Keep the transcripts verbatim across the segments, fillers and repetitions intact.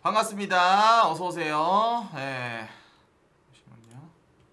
반갑습니다. 어서오세요. 예. 잠시만요.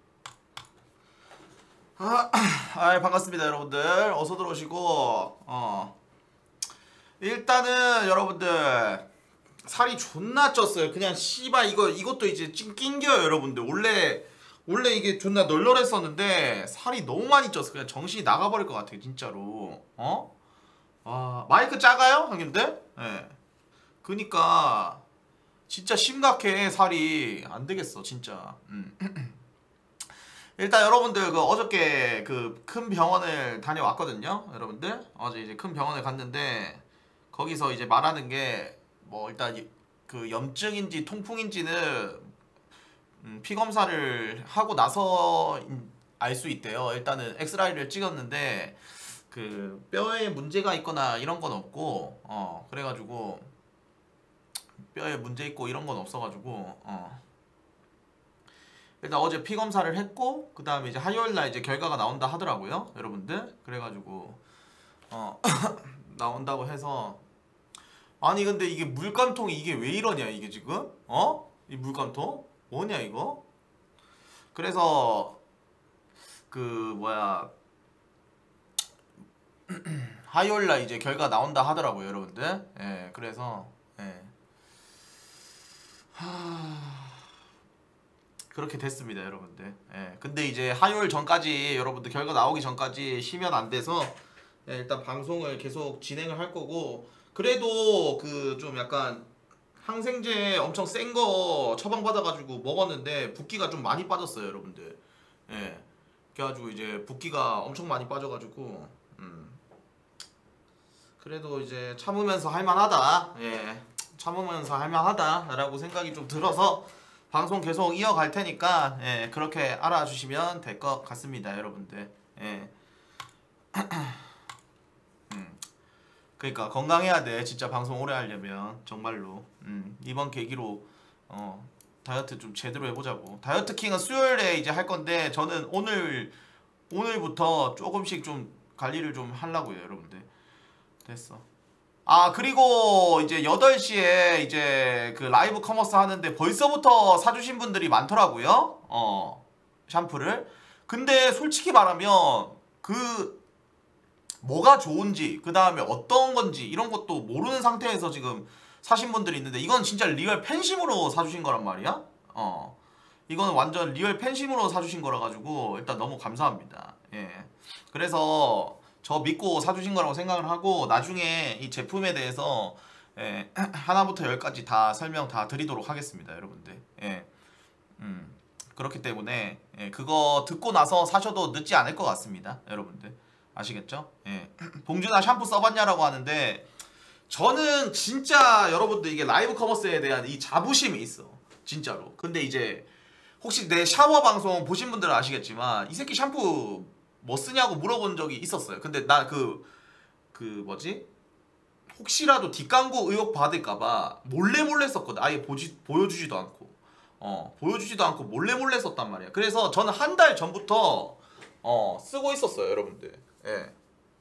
아, 아, 반갑습니다, 여러분들. 어서 들어오시고, 어. 일단은, 여러분들, 살이 존나 쪘어요. 그냥, 씨발, 이거, 이것도 이제 찡, 낑겨요, 여러분들. 원래, 원래 이게 존나 널널했었는데, 살이 너무 많이 쪘어. 그냥 정신이 나가버릴 것 같아요, 진짜로. 어? 아, 마이크 작아요, 형님들? 예. 그니까, 진짜 심각해. 살이 안 되겠어 진짜. 음. 일단 여러분들 그 어저께 그 큰 병원을 다녀왔거든요. 여러분들 어제 이제 큰 병원에 갔는데 거기서 이제 말하는 게 뭐 일단 그 염증인지 통풍인지는 음, 피 검사를 하고 나서 알 수 있대요. 일단은 엑스라이를 찍었는데 그 뼈에 문제가 있거나 이런 건 없고 어 그래가지고 뼈에 문제 있고 이런 건 없어가지고 어. 일단 어제 피 검사를 했고 그 다음에 이제 화요일 날 이제 결과가 나온다 하더라고요, 여러분들. 그래가지고 어 나온다고 해서 아니 근데 이게 물감통이 이게 왜 이러냐 이게 지금 어? 이 물감통 뭐냐 이거? 그래서 그 뭐야 화요일 날 이제 결과 나온다 하더라고요, 여러분들. 예, 그래서 예. 하... 그렇게 됐습니다, 여러분들. 예. 근데 이제 화요일 전까지 여러분들 결과 나오기 전까지 쉬면 안 돼서 예, 일단 방송을 계속 진행을 할 거고 그래도 그 좀 약간 항생제 엄청 센 거 처방받아가지고 먹었는데 붓기가 좀 많이 빠졌어요, 여러분들. 예. 그래가지고 이제 붓기가 엄청 많이 빠져가지고 음. 그래도 이제 참으면서 할만하다. 예. 참으면서 할만하다라고 생각이 좀 들어서 방송 계속 이어갈 테니까 예, 그렇게 알아주시면 될 것 같습니다, 여러분들. 예. 음. 그러니까 건강해야 돼, 진짜 방송 오래 하려면 정말로. 음. 이번 계기로 어, 다이어트 좀 제대로 해보자고. 다이어트 킹은 수요일에 이제 할 건데 저는 오늘 오늘부터 조금씩 좀 관리를 좀 하려고요, 여러분들. 됐어. 아, 그리고 이제 여덟 시에 이제 그 라이브 커머스 하는데 벌써부터 사주신 분들이 많더라고요. 어, 샴푸를. 근데 솔직히 말하면 그 뭐가 좋은지 그 다음에 어떤 건지 이런 것도 모르는 상태에서 지금 사신 분들이 있는데 이건 진짜 리얼 팬심으로 사주신 거란 말이야. 어, 이거는 완전 리얼 팬심으로 사주신 거라 가지고 일단 너무 감사합니다. 예. 그래서 저 믿고 사주신 거라고 생각을 하고 나중에 이 제품에 대해서 예, 하나부터 열까지 다 설명 다 드리도록 하겠습니다, 여러분들. 예, 음, 그렇기 때문에 예, 그거 듣고 나서 사셔도 늦지 않을 것 같습니다, 여러분들. 아시겠죠? 예. 봉준아 샴푸 써봤냐라고 하는데 저는 진짜 여러분들 이게 라이브 커머스에 대한 이 자부심이 있어, 진짜로. 근데 이제 혹시 내 샤워 방송 보신 분들은 아시겠지만 이 새끼 샴푸 뭐 쓰냐고 물어본 적이 있었어요. 근데 나 그 그 뭐지? 혹시라도 뒷광고 의혹 받을까봐 몰래 몰래 썼거든. 아예 보지 보여주지도 않고, 어 보여주지도 않고 몰래 몰래 썼단 말이야. 그래서 저는 한 달 전부터 어 쓰고 있었어요, 여러분들. 예,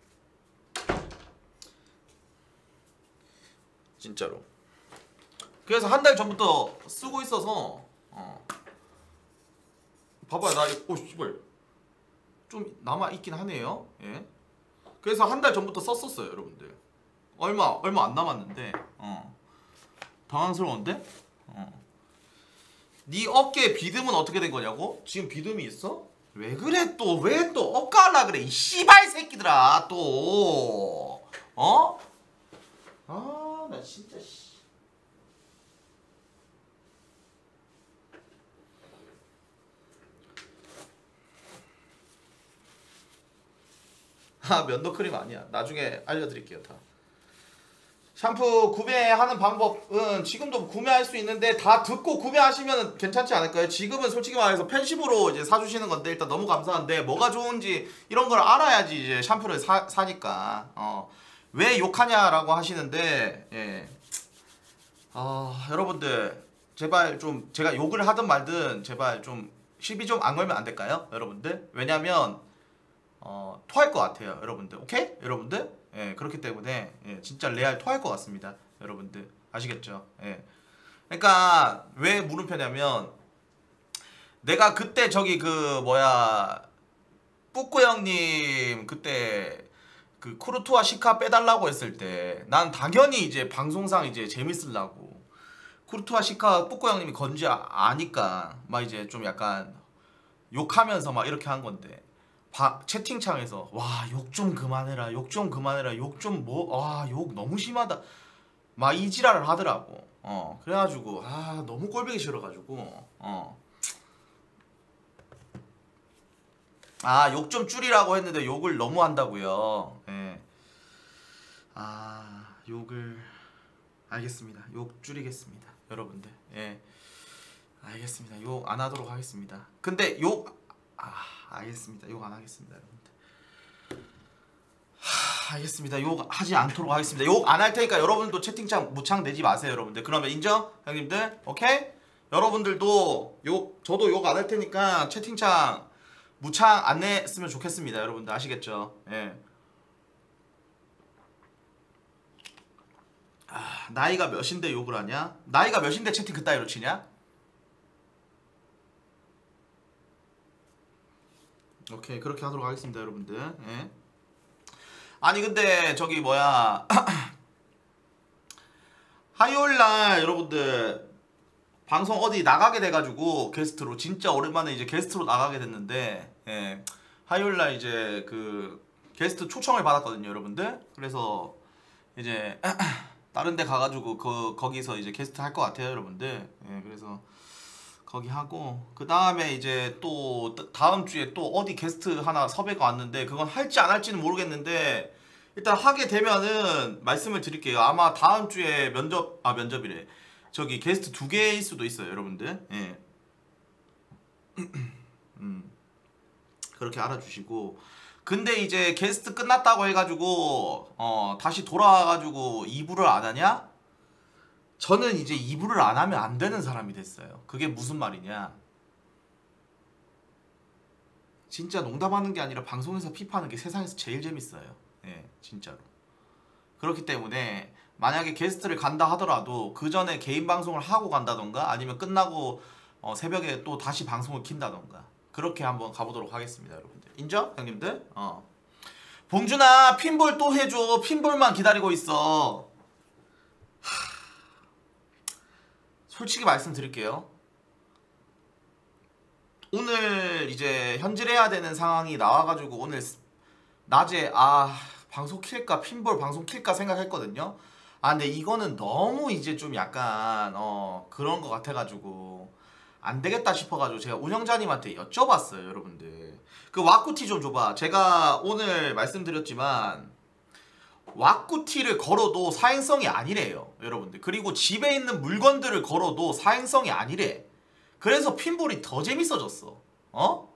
진짜로. 그래서 한 달 전부터 쓰고 있어서 어 봐봐요, 나 오 씨발 좀 남아 있긴 하네요. 예. 그래서 한 달 전부터 썼었어요, 여러분들. 얼마 얼마 안 남았는데 어 당황스러운데? 어. 네 어깨 비듬은 어떻게 된 거냐고? 지금 비듬이 있어? 왜 그래 또? 왜 또 엇갈라 그래 이 씨발 새끼들아 또? 어? 아 나 진짜 씨. 아, 면도 크림 아니야. 나중에 알려드릴게요, 다. 샴푸 구매하는 방법은 지금도 구매할 수 있는데 다 듣고 구매하시면 괜찮지 않을까요? 지금은 솔직히 말해서 팬심으로 이제 사주시는 건데 일단 너무 감사한데 뭐가 좋은지 이런 걸 알아야지 이제 샴푸를 사, 사니까 어, 왜 욕하냐라고 하시는데 예. 어, 여러분들 제발 좀 제가 욕을 하든 말든 제발 좀 시비 좀 안 걸면 안 될까요? 여러분들? 왜냐면 어, 토할 것 같아요, 여러분들. 오케이? 여러분들? 예, 그렇기 때문에 예, 진짜 레알 토할 것 같습니다, 여러분들. 아시겠죠? 예. 그러니까 왜 물음표냐면 내가 그때 저기 그 뭐야 뿌꾸 형님 그때 그 쿠르투아 시카 빼달라고 했을 때 난 당연히 이제 방송상 이제 재밌으려고 쿠르투아 시카 뿌꾸 형님이 건지 아, 아니까 막 이제 좀 약간 욕하면서 막 이렇게 한 건데 바, 채팅창에서 와 욕 좀 그만해라 욕 좀 그만해라 욕 좀 뭐 와 욕 너무 심하다 막 이 지랄을 하더라고. 어 그래가지고 아 너무 꼴보기 싫어가지고 어 아 욕 좀 줄이라고 했는데 욕을 너무 한다고요. 예. 아 욕을 알겠습니다. 욕 줄이겠습니다 여러분들. 예 알겠습니다. 욕 안 하도록 하겠습니다. 근데 욕 아 알겠습니다. 욕 안 하겠습니다 여러분들. 하, 알겠습니다. 욕 하지 않도록 하겠습니다. 욕 안 할 테니까 여러분도 채팅창 무창 내지 마세요 여러분들. 그러면 인정? 형님들 오케이? 여러분들도 욕 저도 욕 안 할 테니까 채팅창 무창 안 냈으면 좋겠습니다 여러분들. 아시겠죠? 예. 아, 나이가 몇인데 욕을 하냐? 나이가 몇인데 채팅 그따위로 치냐? 오케이 그렇게 하도록 하겠습니다 여러분들. 예. 아니 근데 저기 뭐야 화요일날 여러분들 방송 어디 나가게 돼가지고 게스트로 진짜 오랜만에 이제 게스트로 나가게 됐는데 예. 화요일날 이제 그 게스트 초청을 받았거든요 여러분들. 그래서 이제 다른 데 가가지고 그 거기서 이제 게스트 할 것 같아요 여러분들. 예. 그래서 거기 하고 그 다음에 이제 또 다음 주에 또 어디 게스트 하나 섭외가 왔는데 그건 할지 안 할지는 모르겠는데 일단 하게 되면은 말씀을 드릴게요. 아마 다음 주에 면접 아 면접이래 저기 게스트 두 개일 수도 있어요 여러분들. 예. 음. 그렇게 알아주시고 근데 이제 게스트 끝났다고 해가지고 어 다시 돌아와가지고 이 부를 안 하냐? 저는 이제 이 부를 안 하면 안 되는 사람이 됐어요. 그게 무슨 말이냐? 진짜 농담하는 게 아니라 방송에서 핍하는 게 세상에서 제일 재밌어요. 예, 진짜로. 그렇기 때문에 만약에 게스트를 간다 하더라도 그 전에 개인 방송을 하고 간다던가 아니면 끝나고 어, 새벽에 또 다시 방송을 킨다던가 그렇게 한번 가보도록 하겠습니다 여러분들. 인정? 형님들? 어. 봉준아 핀볼 또 해줘. 핀볼만 기다리고 있어. 하... 솔직히 말씀드릴게요. 오늘 이제 현질해야 되는 상황이 나와가지고 오늘 낮에 아 방송 킬까 핀볼 방송 킬까 생각했거든요. 아 근데 이거는 너무 이제 좀 약간 어 그런 거 같아가지고 안 되겠다 싶어가지고 제가 운영자님한테 여쭤봤어요 여러분들. 그 와꾸티 좀 줘봐. 제가 오늘 말씀드렸지만 와꾸티를 걸어도 사행성이 아니래요 여러분들. 그리고 집에 있는 물건들을 걸어도 사행성이 아니래. 그래서 핀볼이 더 재밌어졌어. 어?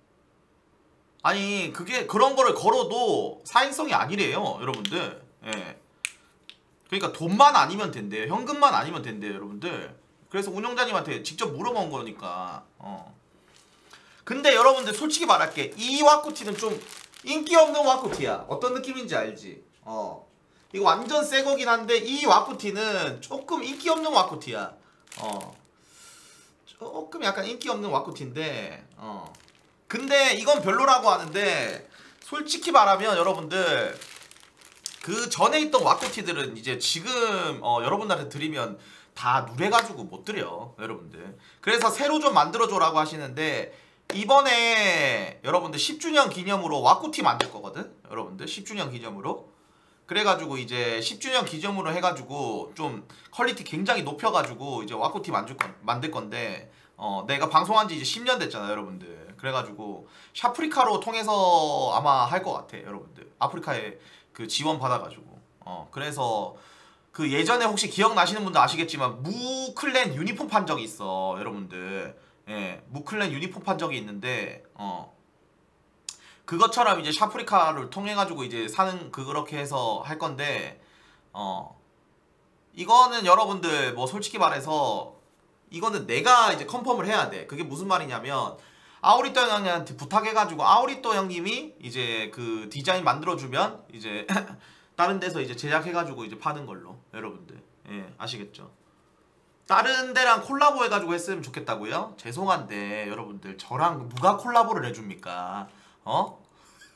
아니 그게 그런 거를 걸어도 사행성이 아니래요 여러분들. 예. 그러니까 돈만 아니면 된대요. 현금만 아니면 된대요 여러분들. 그래서 운영자님한테 직접 물어본 거니까. 어. 근데 여러분들 솔직히 말할게. 이 와꾸티는 좀 인기 없는 와꾸티야. 어떤 느낌인지 알지? 어. 이거 완전 새 거긴 한데 이 와꾸티는 조금 인기 없는 와꾸티야. 어. 조금 약간 인기 없는 와꾸티인데 어. 근데 이건 별로라고 하는데 솔직히 말하면 여러분들 그 전에 있던 와꾸티들은 이제 지금 어, 여러분들한테 드리면 다 누래가지고 못 드려 여러분들. 그래서 새로 좀 만들어줘라고 하시는데 이번에 여러분들 십 주년 기념으로 와꾸티 만들 거거든 여러분들. 십 주년 기념으로. 그래가지고 이제 십 주년 기념으로 해가지고 좀 퀄리티 굉장히 높여가지고 이제 와꾸티 만들, 건, 만들 건데 어 내가 방송한 지 이제 십 년 됐잖아 여러분들. 그래가지고 샤프리카로 통해서 아마 할 것 같아 여러분들. 아프리카에 그 지원 받아가지고 어 그래서 그 예전에 혹시 기억나시는 분들 아시겠지만 무클랜 유니폼 판 적이 있어 여러분들. 예, 무클랜 유니폼 판 적이 있는데 어 그것처럼 이제 샤프리카를 통해 가지고 이제 사는 그렇게 해서 할 건데 어 이거는 여러분들 뭐 솔직히 말해서 이거는 내가 이제 컨펌을 해야 돼. 그게 무슨 말이냐면 아우리또 형님한테 부탁해가지고 아우리또 형님이 이제 그 디자인 만들어주면 이제 다른 데서 이제 제작해가지고 이제 파는 걸로 여러분들. 예, 아시겠죠? 다른 데랑 콜라보 해가지고 했으면 좋겠다고요? 죄송한데 여러분들 저랑 누가 콜라보를 해줍니까? 어?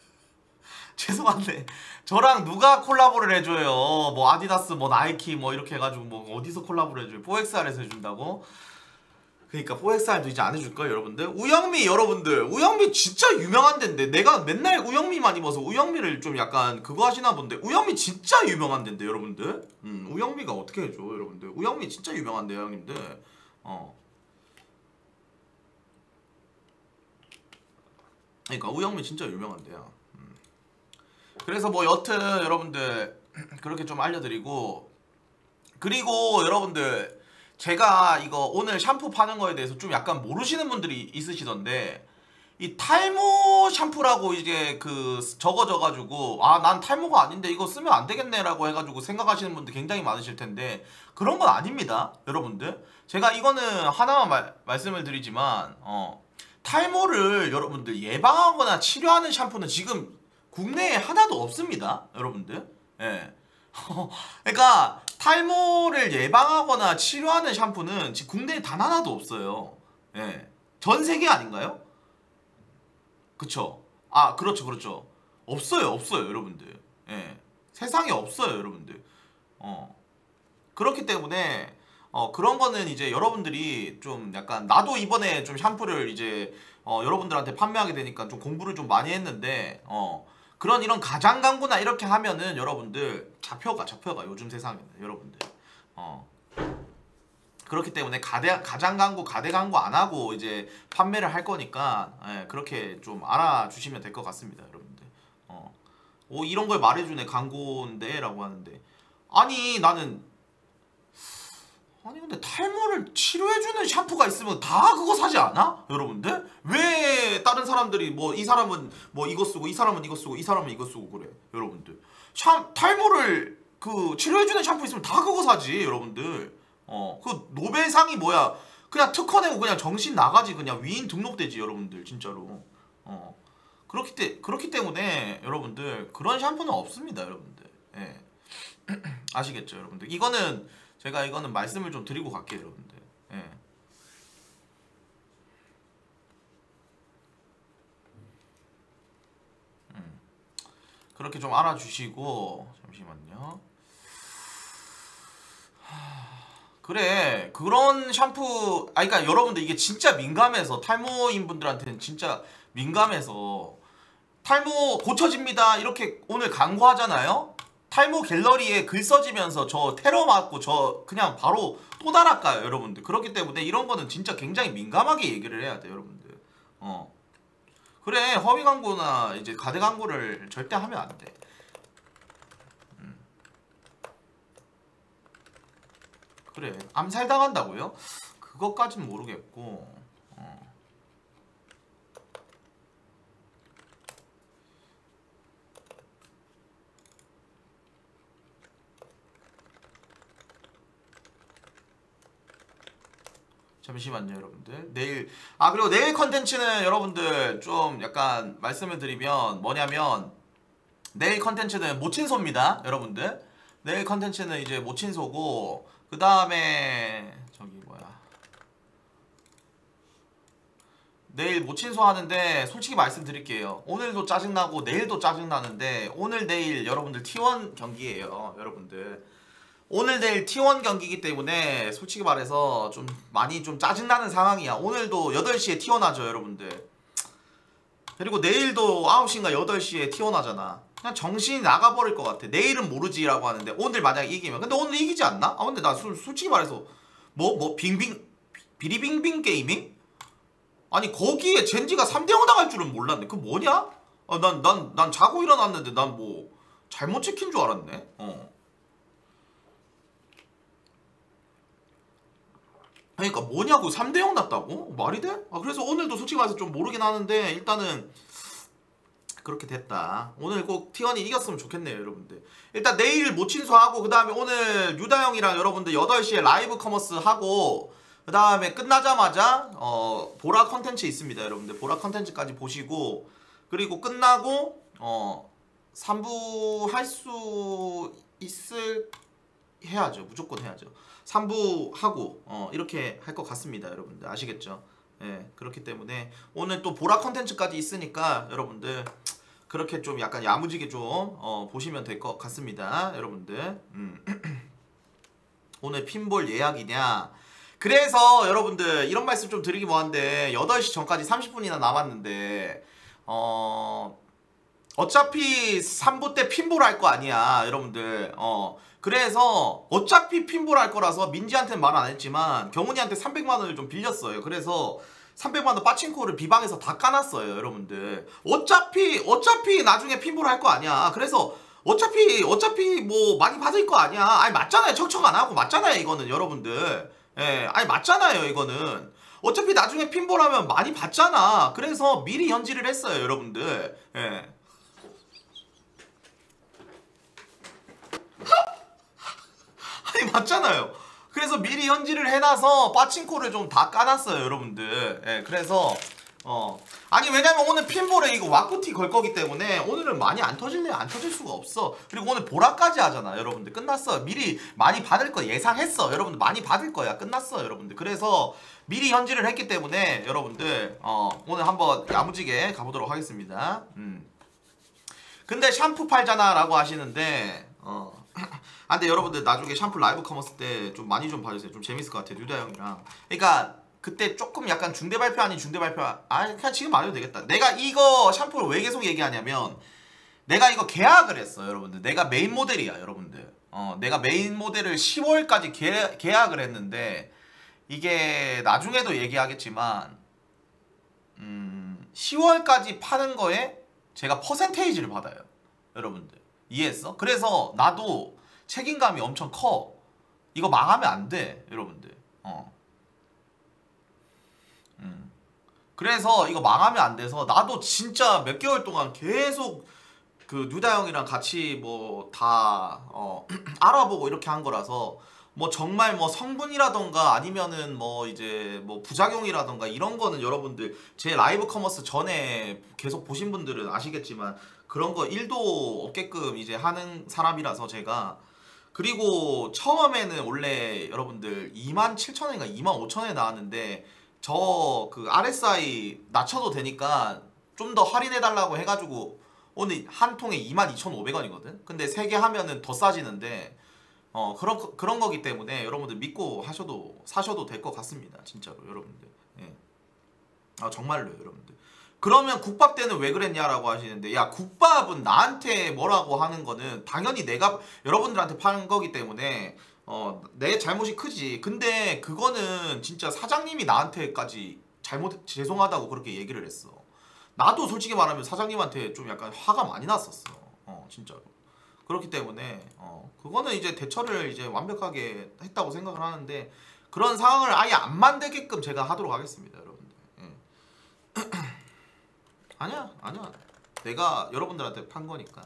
죄송한데 저랑 누가 콜라보를 해줘요? 뭐 아디다스 뭐 나이키 뭐 이렇게 해가지고 뭐 어디서 콜라보를 해줘요? 포엑스알에서 해준다고? 그러니까 포엑스알도 이제 안 해줄걸 여러분들? 우영미 여러분들 우영미 진짜 유명한 데인데 내가 맨날 우영미만 입어서 우영미를 좀 약간 그거 하시나 본데 우영미 진짜 유명한 데인데 여러분들? 음 우영미가 어떻게 해줘 여러분들? 우영미 진짜 유명한데요 형님들. 어 그러니까 우영미 진짜 유명한데요. 음. 그래서 뭐 여튼 여러분들 그렇게 좀 알려드리고, 그리고 여러분들 제가 이거 오늘 샴푸 파는 거에 대해서 좀 약간 모르시는 분들이 있으시던데, 이 탈모 샴푸라고 이제 그 적어져가지고 아 난 탈모가 아닌데 이거 쓰면 안 되겠네 라고 해가지고 생각하시는 분들 굉장히 많으실 텐데 그런 건 아닙니다 여러분들. 제가 이거는 하나만 말, 말씀을 드리지만 어 탈모를 여러분들 예방하거나 치료하는 샴푸는 지금 국내에 하나도 없습니다 여러분들. 예. 그러니까 탈모를 예방하거나 치료하는 샴푸는 지금 국내에 단 하나도 없어요. 예. 전 세계 아닌가요? 그쵸? 아 그렇죠 그렇죠. 없어요 없어요 여러분들. 예. 세상에 없어요 여러분들. 어 그렇기 때문에 어 그런 거는 이제 여러분들이 좀 약간, 나도 이번에 좀 샴푸를 이제 어 여러분들한테 판매하게 되니까 좀 공부를 좀 많이 했는데 어 그런 이런 가장 광고나 이렇게 하면은 여러분들 잡혀가 잡혀가 요즘 세상에는 여러분들. 어 그렇기 때문에 가대, 가장 광고, 가대 광고 안 하고 이제 판매를 할 거니까 예, 그렇게 좀 알아주시면 될 것 같습니다, 여러분들. 어, 오 이런 걸 말해주네 광고인데라고 하는데, 아니 나는 아니 근데 탈모를 치료해주는 샴푸가 있으면 다 그거 사지 않아? 여러분들? 왜 다른 사람들이 뭐 이 사람은 뭐 이거 쓰고 이 사람은 이거 쓰고 이 사람은 이거 쓰고 그래 여러분들? 샴 탈모를 그 치료해주는 샴푸 있으면 다 그거 사지 여러분들. 어 그 노벨상이 뭐야, 그냥 특허 내고 그냥 정신 나가지, 그냥 위인 등록되지 여러분들 진짜로. 어 그렇기 때 그렇기 때문에 여러분들 그런 샴푸는 없습니다 여러분들. 예. 아시겠죠 여러분들? 이거는 제가 이거는 말씀을 좀 드리고 갈게요 여러분들. 예. 음. 그렇게 좀 알아주시고, 잠시만요. 그래 그런 샴푸 아니 그러니까 여러분들 이게 진짜 민감해서, 탈모인 분들한테는 진짜 민감해서 탈모 고쳐집니다 이렇게 오늘 광고하잖아요. 탈모 갤러리에 글 써지면서 저 테러 맞고 저 그냥 바로 또 달아까요 여러분들. 그렇기 때문에 이런 거는 진짜 굉장히 민감하게 얘기를 해야 돼요 여러분들. 어 그래 허위 광고나 이제 가대 광고를 절대 하면 안 돼. 음. 그래 암살 당한다고요? 그것까진 모르겠고. 어. 잠시만요 여러분들. 내일 아 그리고 내일 컨텐츠는 여러분들 좀 약간 말씀을 드리면 뭐냐면, 내일 컨텐츠는 모친소입니다 여러분들. 내일 컨텐츠는 이제 모친소고, 그 다음에 저기 뭐야 내일 모친소 하는데 솔직히 말씀드릴게요. 오늘도 짜증나고 내일도 짜증나는데 오늘 내일 여러분들 티원 경기예요 여러분들. 오늘 내일 티원 경기이기 때문에 솔직히 말해서 좀 많이 좀 짜증나는 상황이야. 오늘도 여덟 시에 티원 하죠 여러분들. 그리고 내일도 아홉 시인가 여덟 시에 티원 하잖아. 그냥 정신이 나가버릴 것 같아. 내일은 모르지 라고 하는데 오늘 만약에 이기면, 근데 오늘 이기지 않나? 아 근데 나 수, 솔직히 말해서 뭐 뭐 빙빙 비리빙빙 게이밍? 아니 거기에 젠지가 삼 대 영 나갈 줄은 몰랐네. 그 뭐냐? 아, 난, 난, 난 자고 일어났는데 난 뭐 잘못 찍힌 줄 알았네. 어. 그러니까 뭐냐고, 삼 대 영 났다고? 말이 돼? 아 그래서 오늘도 솔직히 말해서 좀 모르긴 하는데 일단은 그렇게 됐다. 오늘 꼭 티원이 이겼으면 좋겠네요 여러분들. 일단 내일 모친소하고 그 다음에 오늘 유다형이랑 여러분들 여덟 시에 라이브 커머스 하고, 그 다음에 끝나자마자 어 보라 컨텐츠 있습니다 여러분들. 보라 컨텐츠까지 보시고, 그리고 끝나고 어 삼 부 할 수 있을 해야죠. 무조건 해야죠. 삼 부 하고 어, 이렇게 할 것 같습니다. 여러분들 아시겠죠? 예, 그렇기 때문에 오늘 또 보라 컨텐츠까지 있으니까 여러분들 그렇게 좀 약간 야무지게 좀 어, 보시면 될 것 같습니다. 여러분들 음. 오늘 핀볼 예약이냐? 그래서 여러분들 이런 말씀 좀 드리기 뭐한데 여덟 시 전까지 삼십 분이나 남았는데 어 어차피 삼 부 때 핀볼 할 거 아니야 여러분들. 어 그래서 어차피 핀볼 할 거라서 민지한테는 말 안 했지만 경훈이한테 삼백만 원을 좀 빌렸어요. 그래서 삼백만 원 빠친코를 비방에서 다 까놨어요 여러분들. 어차피 어차피 나중에 핀볼 할 거 아니야. 그래서 어차피 어차피 뭐 많이 받을 거 아니야. 아니 맞잖아요. 척척 안 하고 맞잖아요 이거는 여러분들. 예, 아니 맞잖아요 이거는. 어차피 나중에 핀볼 하면 많이 받잖아. 그래서 미리 현질을 했어요 여러분들. 예. 아니 맞잖아요. 그래서 미리 현질을 해놔서 빠친코를 좀 다 까놨어요 여러분들. 예, 그래서 어 아니 왜냐면 오늘 핀볼에 이거 와꾸티 걸 거기 때문에 오늘은 많이 안 터질래 안 터질 수가 없어. 그리고 오늘 보라까지 하잖아 여러분들. 끝났어. 미리 많이 받을 거 예상했어 여러분들. 많이 받을 거야. 끝났어 여러분들. 그래서 미리 현질을 했기 때문에 여러분들 어 오늘 한번 야무지게 가보도록 하겠습니다. 음 근데 샴푸 팔잖아 라고 하시는데 어 아 근데 여러분들 나중에 샴푸 라이브 커머스 때 좀 많이 좀 봐주세요. 좀 재밌을 것 같아요 뉴다 형이랑. 그러니까 그때 조금 약간 중대 발표 아닌 중대 발표. 아 그냥 지금 말해도 되겠다. 내가 이거 샴푸를 왜 계속 얘기하냐면 내가 이거 계약을 했어 여러분들. 내가 메인 모델이야 여러분들. 어 내가 메인 모델을 시월까지 계, 계약을 했는데 이게 나중에도 얘기하겠지만 음 시월까지 파는 거에 제가 퍼센테이지를 받아요 여러분들. 이해했어? 그래서 나도 책임감이 엄청 커. 이거 망하면 안 돼 여러분들. 어 음. 그래서 이거 망하면 안 돼서 나도 진짜 몇 개월 동안 계속 그 뉴다 형이랑 같이 뭐 다 어 알아보고 이렇게 한 거라서 뭐 정말 뭐 성분이라던가 아니면은 뭐 이제 뭐 부작용이라던가 이런 거는 여러분들 제 라이브 커머스 전에 계속 보신 분들은 아시겠지만 그런 거 일도 없게끔 이제 하는 사람이라서 제가. 그리고 처음에는 원래 여러분들 이만 칠천 원인가 이만 오천 원에 나왔는데 저 그 알에스아이 낮춰도 되니까 좀 더 할인해달라고 해가지고 오늘 한 통에 이만 이천오백 원이거든. 근데 세 개 하면은 더 싸지는데 어 그런 그런 거기 때문에 여러분들 믿고 하셔도 사셔도 될 것 같습니다 진짜로 여러분들. 예. 아 정말로요 여러분들. 그러면 국밥 때는 왜 그랬냐라고 하시는데 야 국밥은 나한테 뭐라고 하는 거는 당연히 내가 여러분들한테 파는 거기 때문에 어 내 잘못이 크지. 근데 그거는 진짜 사장님이 나한테까지 잘못 죄송하다고 그렇게 얘기를 했어. 나도 솔직히 말하면 사장님한테 좀 약간 화가 많이 났었어. 어 진짜로. 그렇기 때문에 어 그거는 이제 대처를 이제 완벽하게 했다고 생각을 하는데 그런 상황을 아예 안 만들게끔 제가 하도록 하겠습니다 여러분들. 예. 아니야 아니야 내가 여러분들한테 판 거니까.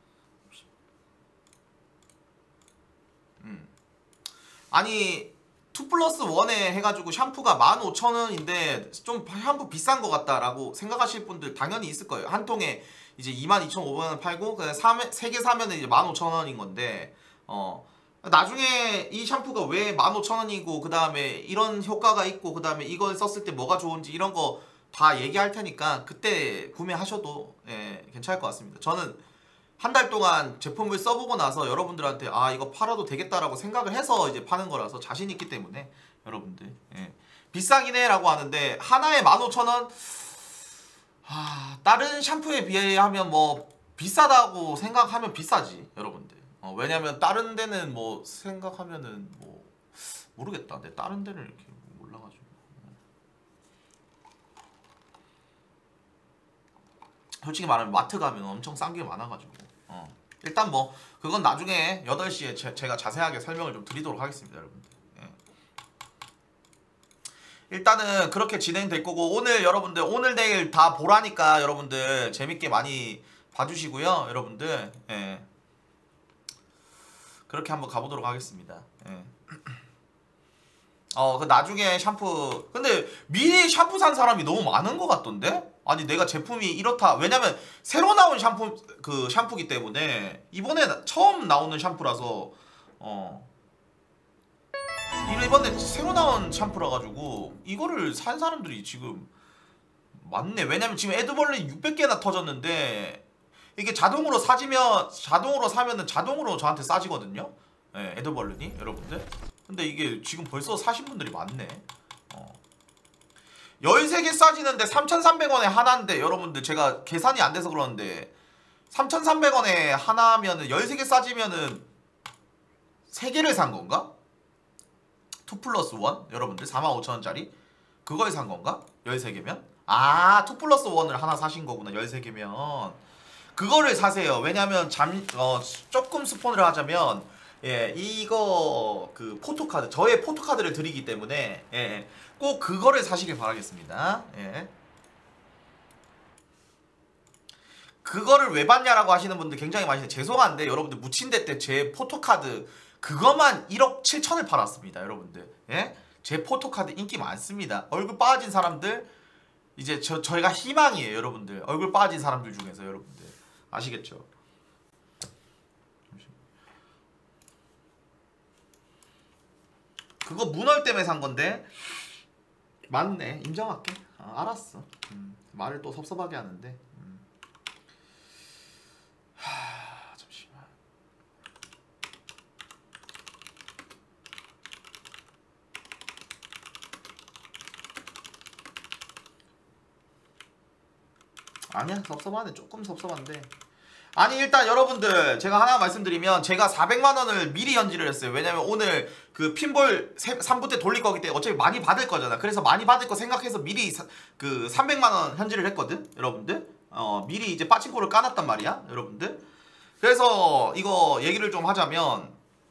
음. 아니 투 플러스 원에 해가지고 샴푸가 만 오천 원인데 좀 샴푸 비싼 거 같다 라고 생각하실 분들 당연히 있을 거예요. 한 통에 이제 이만 이천오백 원 팔고 그냥 세 개 사면은 이제 만 오천 원인 건데 어 나중에 이 샴푸가 왜 만 오천 원이고 그 다음에 이런 효과가 있고 그 다음에 이걸 썼을 때 뭐가 좋은지 이런 거 다 얘기할 테니까 그때 구매하셔도 예, 괜찮을 것 같습니다. 저는 한 달 동안 제품을 써보고 나서 여러분들한테 아 이거 팔아도 되겠다라고 생각을 해서 이제 파는 거라서 자신 있기 때문에 여러분들 예. 비싸긴 해 라고 하는데 하나에 만 오천 원 아, 다른 샴푸에 비하면 뭐 비싸다고 생각하면 비싸지 여러분들. 어, 왜냐면 다른 데는 뭐 생각하면은 뭐 모르겠다. 내 다른 데를 이렇게 몰라가지고 솔직히 말하면 마트 가면 엄청 싼 게 많아가지고 어. 일단 뭐 그건 나중에 여덟 시에 제, 제가 자세하게 설명을 좀 드리도록 하겠습니다 여러분들. 예. 일단은 그렇게 진행될 거고 오늘 여러분들 오늘 내일 다 보라니까 여러분들 재밌게 많이 봐주시고요 여러분들. 예. 그렇게 한번 가보도록 하겠습니다. 예. 어, 그 나중에 샴푸 근데 미리 샴푸 산 사람이 너무 많은 것 같던데? 아니 내가 제품이 이렇다. 왜냐면 새로 나온 샴푸 그 샴푸기 때문에 이번에 처음 나오는 샴푸라서 어 이번에 새로 나온 샴푸라 가지고 이거를 산 사람들이 지금 많네. 왜냐면 지금 에드벌룬이 육백 개나 터졌는데 이게 자동으로 사지면 자동으로 사면은 자동으로 저한테 싸지거든요. 예, 에드벌룬이 여러분들. 근데 이게 지금 벌써 사신 분들이 많네. 어. 열세 개 싸지는데 삼천삼백 원에 하나인데 여러분들 제가 계산이 안 돼서 그러는데 삼천삼백 원에 하나면은 열세 개 싸지면은 세 개를 산 건가? 투 플러스 원? 여러분들 사만 오천 원짜리? 그거에 산 건가? 열세 개면? 아, 투 플러스 원을 하나 사신 거구나. 열세 개면. 그거를 사세요. 왜냐면 잠, 어, 조금 스폰을 하자면 예, 이거 그 포토카드, 저의 포토카드를 드리기 때문에 예, 꼭 그거를 사시길 바라겠습니다. 예. 그거를 왜 받냐라고 하시는 분들 굉장히 많으신데 죄송한데 여러분들 무친대 때 제 포토카드 그거만 일억 칠천을 팔았습니다. 여러분들. 예? 제 포토카드 인기 많습니다. 얼굴 빠진 사람들 이제 저, 저희가 희망이에요. 여러분들. 얼굴 빠진 사람들 중에서 여러분들. 아시겠죠? 그거 문얼 때문에 산 건데 맞네. 인정할게. 아, 알았어. 음, 말을 또 섭섭하게 하는데 음. 하, 잠시만. 아니야, 섭섭하네. 조금 섭섭한데. 아니 일단 여러분들 제가 하나 말씀드리면 제가 사백만 원을 미리 현질을 했어요. 왜냐면 오늘 그 핀볼 삼 부 때 돌릴 거기 때문에 어차피 많이 받을 거잖아. 그래서 많이 받을 거 생각해서 미리 사, 그 삼백만 원 현질을 했거든. 여러분들 어 미리 이제 빠친코를 까놨단 말이야. 여러분들 그래서 이거 얘기를 좀 하자면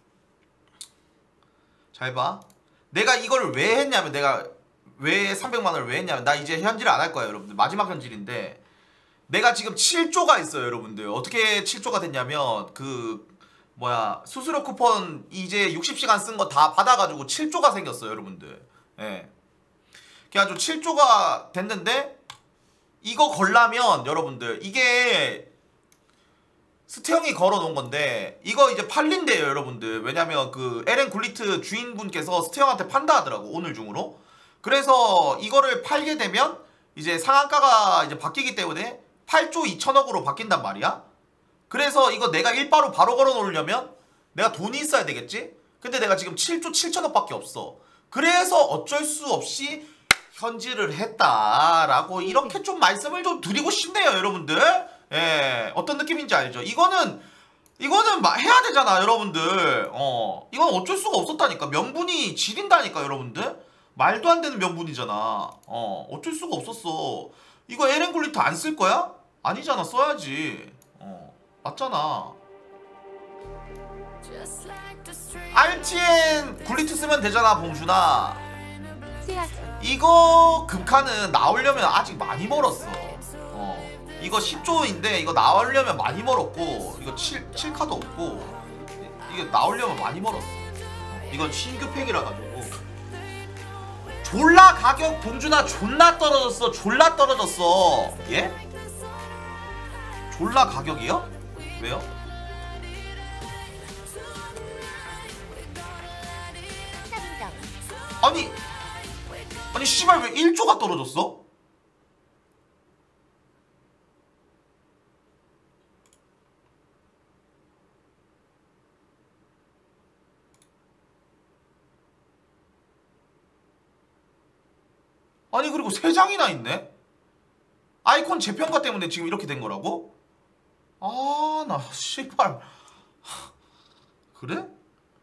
잘 봐. 내가 이걸 왜 했냐면 내가 왜 삼백만 원을 왜 했냐면 나 이제 현질 안 할 거야. 여러분들 마지막 현질인데 내가 지금 칠 조가 있어요. 여러분들 어떻게 칠 조가 됐냐면 그 뭐야 수수료 쿠폰 이제 육십 시간 쓴 거 다 받아가지고 칠 조가 생겼어요. 여러분들 예. 그래가지고 칠 조가 됐는데 이거 걸라면 여러분들 이게 스테형이 걸어놓은 건데 이거 이제 팔린대요. 여러분들 왜냐면 그 엘엔 굴리트 주인분께서 스테형한테 판다 하더라고 오늘 중으로. 그래서 이거를 팔게 되면 이제 상한가가 이제 바뀌기 때문에 팔조 이천억으로 바뀐단 말이야. 그래서 이거 내가 일바로 바로 걸어 놓으려면 내가 돈이 있어야 되겠지? 근데 내가 지금 칠조 칠천억 밖에 없어. 그래서 어쩔 수 없이 현질을 했다라고 이렇게 좀 말씀을 좀 드리고 싶네요. 여러분들 예, 어떤 느낌인지 알죠? 이거는 이거는 막 해야 되잖아. 여러분들 어 이건 어쩔 수가 없었다니까. 명분이 지린다니까. 여러분들 말도 안 되는 명분이잖아. 어 어쩔 수가 없었어. 이거 엘엔 굴리트 안 쓸 거야? 아니잖아. 써야지. 어 맞잖아. 알티엔 굴리트 쓰면 되잖아. 봉준아 이거 금카는 나오려면 아직 많이 멀었어. 어 이거 십 조인데 이거 나오려면 많이 멀었고 이거 칠, 칠 카도 없고 이게 나오려면 많이 멀었어. 이건 신규 팩이라 가지고 졸라 가격 봉준아 존나 떨어졌어. 졸라 떨어졌어. 예? 졸라 가격이요? 왜요? 아니 아니 씨발 왜 일 조가 떨어졌어? 아니 그리고 세 장이나 있네? 아이콘 재평가 때문에 지금 이렇게 된 거라고? 아 나 씨발 그래?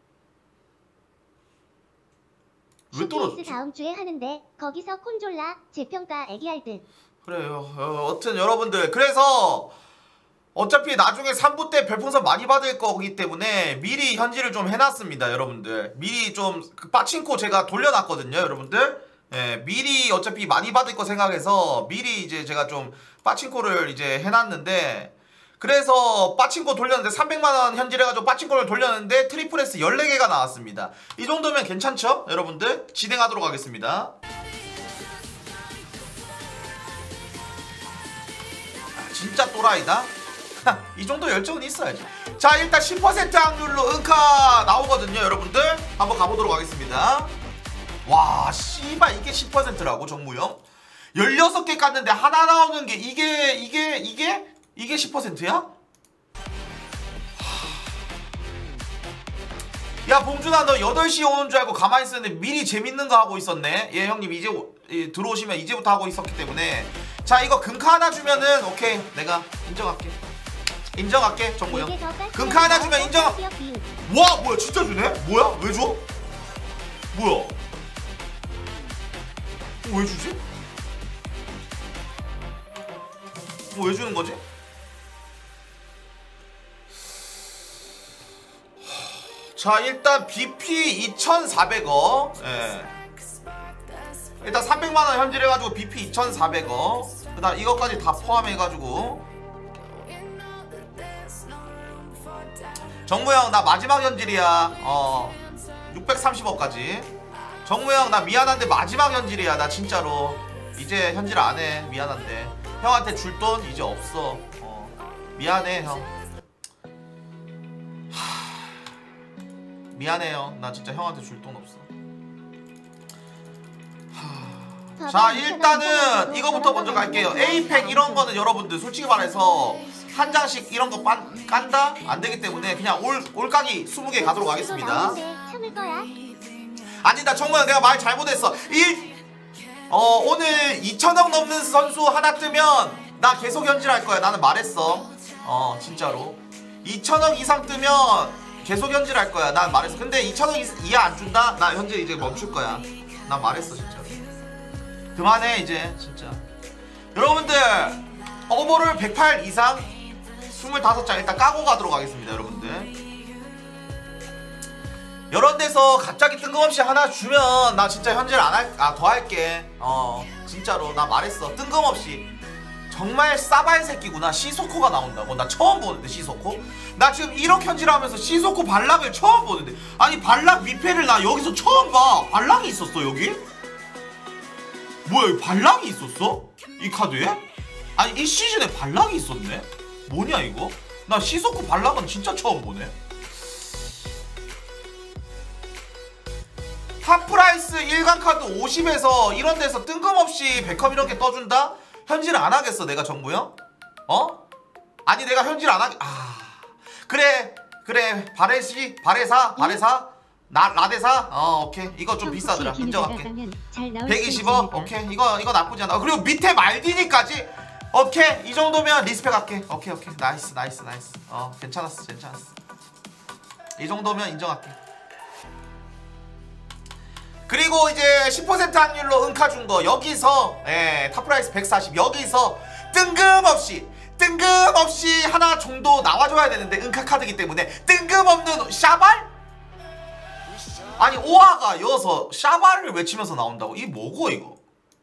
왜 떨어졌지? 다음 주에 하는데 거기서 콘졸라 재평가 애기할 듯. 그래요. 어, 어쨌든 여러분들 그래서 어차피 나중에 삼 부 때 별풍선 많이 받을 거기 때문에 미리 현질을 좀 해놨습니다. 여러분들 미리 좀 그 빠친코 제가 돌려놨거든요. 여러분들 예, 미리 어차피 많이 받을 거 생각해서 미리 이제 제가 좀 빠친코를 이제 해놨는데 그래서 빠친코 돌렸는데 삼백만 원 현질해가지고 빠친코를 돌렸는데 트리플 S 열네 개가 나왔습니다. 이 정도면 괜찮죠? 여러분들 진행하도록 하겠습니다. 아, 진짜 또라이다? 이 정도 열정은 있어야지. 자, 일단 십 퍼센트 확률로 은카 나오거든요, 여러분들. 한번 가보도록 하겠습니다. 와, 씨발, 이게 십 퍼센트라고, 정무영? 열여섯 개 깠는데 하나 나오는 게 이게 이게 이게 이게 십 퍼센트야? 야, 봉준아, 너 여덟 시에 오는 줄 알고 가만히 있었는데 미리 재밌는 거 하고 있었네. 예, 형님, 이제 오, 예, 들어오시면 이제부터 하고 있었기 때문에. 자, 이거 금카 하나 주면은 오케이, 내가 인정할게. 인정할게, 정모형. 금카 하나 주면 인정. 와, 뭐야, 진짜 주네? 뭐야? 왜 줘? 뭐야? 어, 왜 주지? 뭐 왜 주는 거지? 자, 일단 비피 이천사백억. 예. 일단 삼백만 원 현질해가지고 비피 이천사백억. 그 다음 이것까지 다 포함해가지고. 정무형, 나 마지막 현질이야. 어, 육백삼십억까지. 정무형, 나 미안한데 마지막 현질이야. 나 진짜로 이제 현질 안해. 미안한데 형한테 줄 돈 이제 없어. 어, 미안해 형. 미안해요. 나 진짜 형한테 줄 돈 없어. 하... 자, 일단은 이거부터 먼저 갈게요. 에이팩 이런 거는 여러분들 솔직히 말해서 한 장씩 이런 거 빤, 깐다? 안 되기 때문에 그냥 올, 올까기 스무 개 가도록 하겠습니다. 아니, 나 정말 내가 말 잘못했어. 일, 어, 오늘 이천억 넘는 선수 하나 뜨면 나 계속 현질할 거야. 나는 말했어. 어, 진짜로. 이천억 이상 뜨면 계속 현질할 거야. 난 말했어. 근데 이천억 이하 안 준다? 나 현질 이제 멈출 거야. 난 말했어, 진짜. 그만해, 이제. 진짜. 여러분들, 오버롤 백팔 이상 스물다섯 장 일단 까고 가도록 하겠습니다, 여러분들. 이런 데서 갑자기 뜬금없이 하나 주면 나 진짜 현질 안 할, 아, 더 할게. 어, 진짜로. 나 말했어. 뜬금없이. 정말 싸발 새끼구나. 시소코가 나온다고. 나 처음 보는데, 시소코. 나 지금 일억 현질하면서 시소코 발락을 처음 보는데. 아니, 발락 미패를 나 여기서 처음 봐. 발락이 있었어, 여기? 뭐야, 여기 발락이 있었어? 이 카드에? 아니, 이 시즌에 발락이 있었네? 뭐냐, 이거? 나 시소코 발락은 진짜 처음 보네. 탑프라이스 일간 카드 오십에서 이런 데서 뜬금없이 백컴 이렇게 떠준다? 현질 안 하겠어, 내가 정부형? 어? 아니, 내가 현질 안 하겠... 아... 그래, 그래. 바레시, 바레사, 바레사, 나, 라데사? 어, 오케이. 이거 좀 비싸더라. 인정할게. 백이십억? 오케이. 이거, 이거 나쁘지 않아. 그리고 밑에 말디니까지? 오케이. 이 정도면 리스펙 할게. 오케이, 오케이. 나이스, 나이스, 나이스. 어, 괜찮았어, 괜찮았어. 이 정도면 인정할게. 그리고 이제 십 퍼센트 확률로 은카 준 거 여기서 예, 탑프라이스 백사십 여기서 뜬금없이 뜬금없이 하나 정도 나와줘야 되는데 은카 카드이기 때문에 뜬금없는 샤발? 아니, 오화가 여서 샤발을 외치면서 나온다고? 이 뭐고 이거?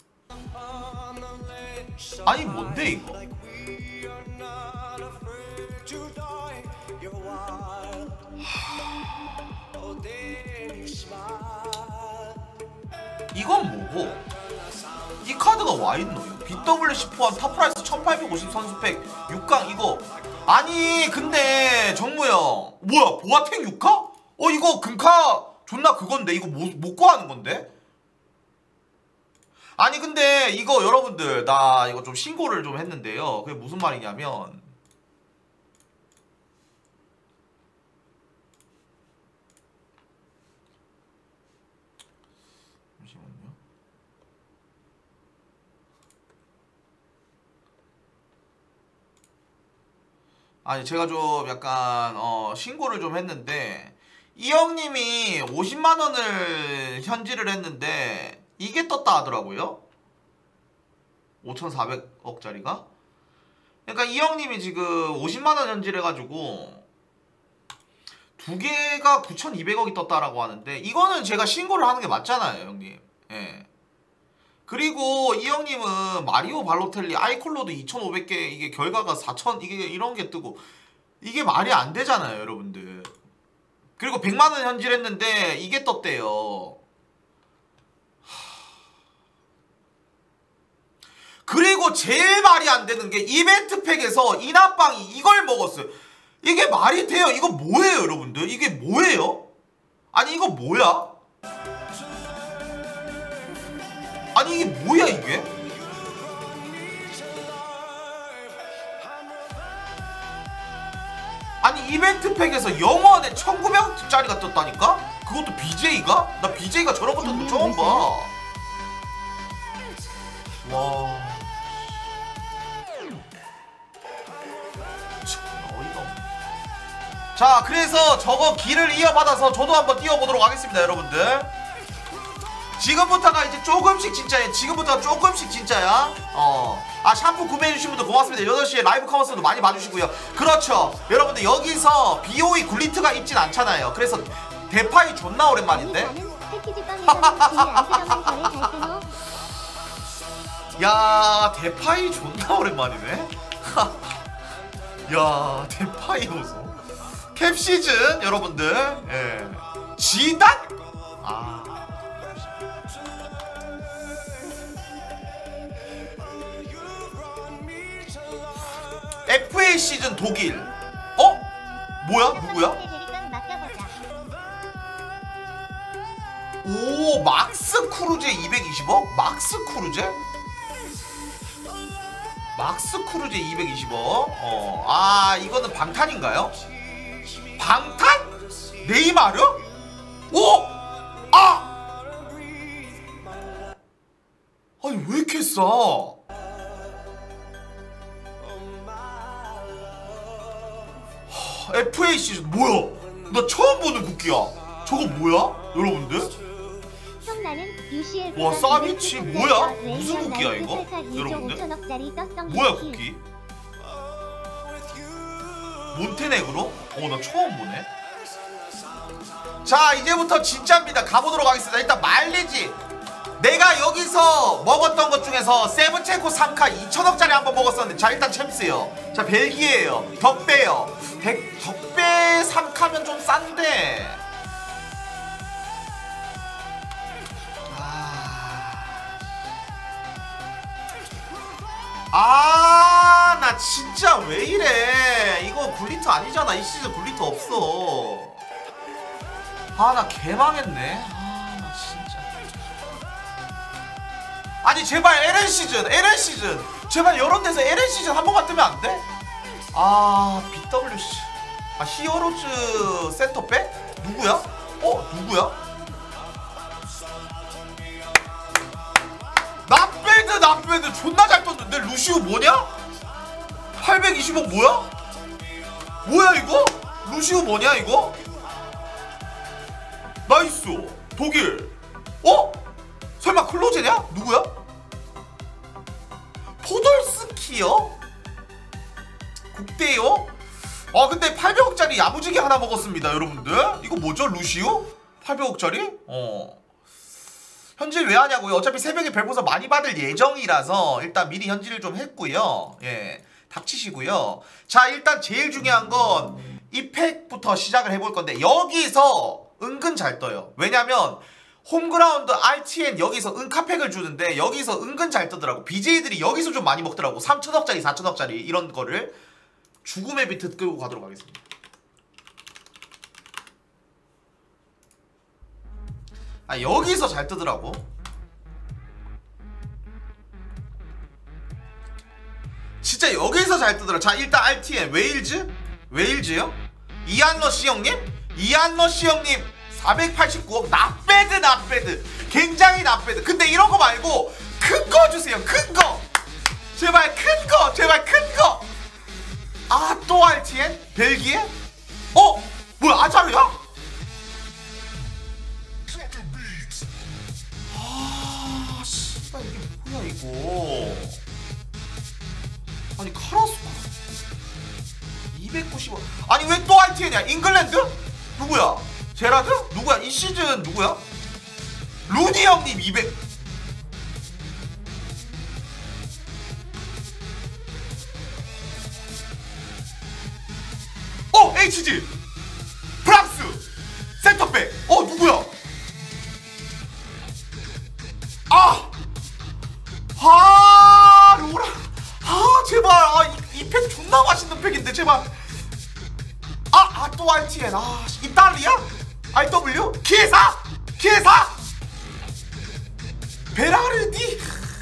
아니, 뭔데 이거? 이건 뭐고? 이 카드가 와있노? 비더블유씨 포함 탑프라이스 천팔백오십 선수팩 육 강 이거. 아니, 근데 정무형 뭐야, 보아탱 육 카? 어, 이거 금카 존나 그건데 이거 못, 못 구하는 건데? 아니, 근데 이거 여러분들 나 이거 좀 신고를 좀 했는데요. 그게 무슨 말이냐면 아니, 제가 좀 약간 어, 신고를 좀 했는데 이 형님이 오십만 원을 현질을 했는데 이게 떴다 하더라고요. 오천사백억짜리가. 그러니까 이 형님이 지금 오십만 원 현질해가지고 두 개가 구천이백억이 떴다라고 하는데 이거는 제가 신고를 하는 게 맞잖아요, 형님. 예. 그리고 이 형님은 마리오 발로텔리 아이콜로드 이천오백 개 이게 결과가 사천 이게 이런 게 뜨고 이게 말이 안 되잖아요, 여러분들. 그리고 백만 원 현질했는데 이게 떴대요. 그리고 그리고 제일 말이 안 되는 게 이벤트 팩에서 이나빵이 이걸 먹었어요. 이게 말이 돼요? 이거 뭐예요, 여러분들? 이게 뭐예요? 아니 이거 뭐야? 아니 이게 뭐야 이게? 아니 이벤트 팩에서 영원에 천구백 원짜리가 떴다니까? 그것도 비제이가? 나 비제이가 저런 거 떴는 거 처음 봐. 와. 참, 어이가 없네. 자, 그래서 저거 길을 이어받아서 저도 한번 뛰어보도록 하겠습니다, 여러분들. 지금부터가 이제 조금씩 진짜야. 지금부터가 조금씩 진짜야. 어. 아, 샴푸 구매해주신 분들 고맙습니다. 여덟 시에 라이브 커머스도 많이 봐주시고요. 그렇죠. 여러분들, 여기서 비오이 굴리트가 있진 않잖아요. 그래서 대파이 존나 오랜만인데? 야, 대파이 존나 오랜만이네? 야, 대파이 보소. 캡시즌, 여러분들. 예. 지단? 아. 에프에이 시즌 독일. 어? 뭐야? 누구야? 오, 막스 크루제 이백이십억? 막스 크루제? 막스 크루제 이백이십억? 어, 아, 이거는 방탄인가요? 방탄? 네이마르? 오! 아! 아니, 왜 이렇게 싸? 에프에이 시즌 뭐야? 나 처음 보는 국기야. 저거 뭐야? 여러분들? 형 나는 유씨엘 와, 사비치 뭐야? 무슨 국기야 이거? 여러분들? 뭐야 국기? 몬테네그로? 어, 나 처음 보네. 자, 이제부터 진짜입니다. 가보도록 하겠습니다. 일단 마일리지. 내가 여기서 먹었던 것 중에서 세븐체코 삼 카 이천억짜리 한번 먹었었는데, 자, 일단 챔스요. 자, 벨기에요. 덕배요. 백, 덕배 삼 카면 좀 싼데. 아, 나 진짜 왜 이래. 이거 굴리트 아니잖아. 이 시즌 굴리트 없어. 아, 나 개망했네. 아, 나 진짜. 아니, 제발 엘엔 시즌, 엘엔 시즌. 제발 이런 데서 엘엔 시즌 한 번만 뜨면 안 돼? 아, 비더블유씨. 아, 히어로즈 센터백? 누구야? 어? 누구야? 납배드 납배드 존나 잘 떴는데. 루시우 뭐냐? 팔백이십억 뭐야? 뭐야 이거? 루시우 뭐냐 이거? 나이스. 독일. 어? 설마 클로제냐? 누구야? 포돌스키요? 국대요? 아, 근데 팔백억짜리 야무지게 하나 먹었습니다, 여러분들. 이거 뭐죠? 루시우? 팔백억짜리? 어. 현질 왜 하냐고요? 어차피 새벽에 별풍선 많이 받을 예정이라서 일단 미리 현질을 좀 했고요. 예, 닥치시고요. 자, 일단 제일 중요한 건 이 팩부터 시작을 해볼 건데, 여기서 은근 잘 떠요. 왜냐면 홈그라운드 알티엔 여기서 은카팩을 주는데 여기서 은근 잘 뜨더라고. 비제이들이 여기서 좀 많이 먹더라고. 삼천억짜리 사천억짜리 이런 거를. 죽음의 비트 끌고 가도록 하겠습니다. 아, 여기서 잘 뜨더라고. 진짜 여기서 잘 뜨더라. 자, 일단 알티엔 웨일즈? 웨일즈요? 이안러시 형님? 이안러시 형님 사백팔십구억. 낫배드 낫배드. 굉장히 낫배드. 근데 이런 거 말고 큰 거 주세요. 큰 거. 제발 큰 거. 제발 큰 거. 아, 또 알티엔? 벨기에? 어? 뭐야, 아자르야? 아, 씨발, 이게 뭐야 이거. 아니, 카라스코 이백구십억. 아니, 왜 또 알티엔이야? 잉글랜드? 누구야? 제라드? 누구야? 이 시즌 누구야? 루디 형님 이백. 어! 에이치지! 프랑스! 센터백! 어! 누구야? 아! 아! 로라! 존나 맛있는 팩인데 제발. 아, 아 또 알티엔. 아, 이탈리아? 알더블유? 키에사? 키에사? 베라르디?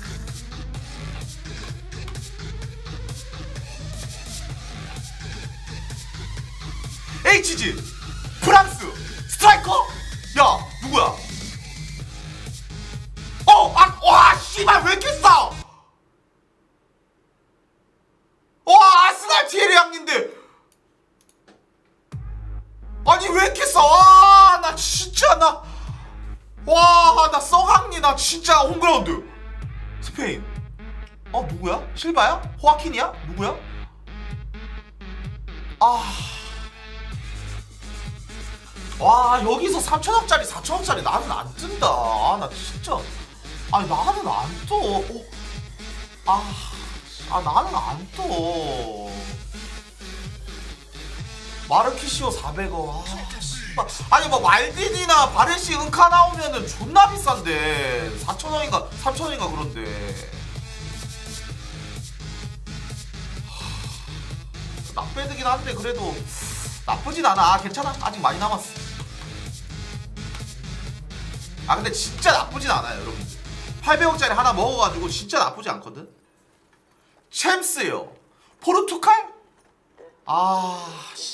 에이치지? 프랑스? 스트라이커? 야, 누구야? 어, 아, 와, 씨발 왜 이렇게 싸? 와, 아스날 티에리 양인데. 아니 왜 이렇게 싸? 와, 나 진짜 나. 와, 나 써강니 나 진짜 홈그라운드. 스페인. 어, 누구야? 실바야? 호아킨이야? 누구야? 아. 와, 여기서 삼천억짜리 사천억짜리 나는 안 뜬다. 아, 나 진짜. 아니 나는 안 떠. 어. 아, 아 나는 안 떠. 마르키시오 사백억. 아, 씨발. 아니 뭐 말디니나 바르시 은카 나오면은 존나 비싼데 사천억인가 삼천억인가 그런데. 납배드긴 한데 그래도 나쁘진 않아. 아, 괜찮아. 아직 많이 남았어. 아 근데 진짜 나쁘진 않아요 여러분. 팔백억짜리 하나 먹어가지고 진짜 나쁘지 않거든. 챔스요. 포르투갈? 아...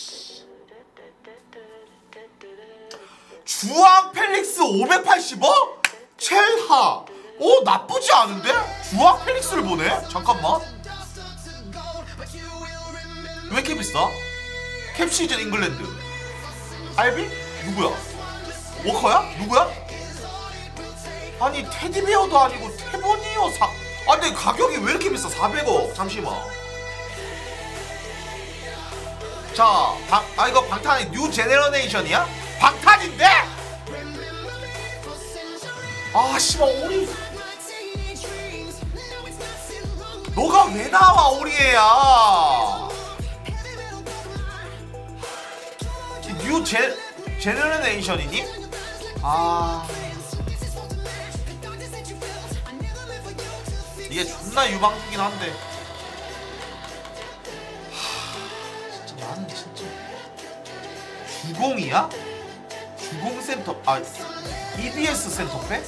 주앙 펠릭스 오백팔십억? 첼하. 어, 나쁘지 않은데? 주앙 펠릭스를 보네? 잠깐만. 왜 이렇게 비싸? 캡시즌 잉글랜드. 알비? 누구야? 워커야? 누구야? 아니 테디베어도 아니고 테보니어 사... 아 근데 가격이 왜 이렇게 비싸? 사백억. 잠시만. 자, 방... 아 이거 방탄이 뉴 제네러네이션이야? 방탄인데? 아 씨발 오리. 너가 왜 나와 오리에야? 뉴 제... 제네러네이션이니? 아... 이게 존나 유망주긴 한데. 하... 진짜 나는 진짜 주공이야? 주공센터 아 이비에스 센터백?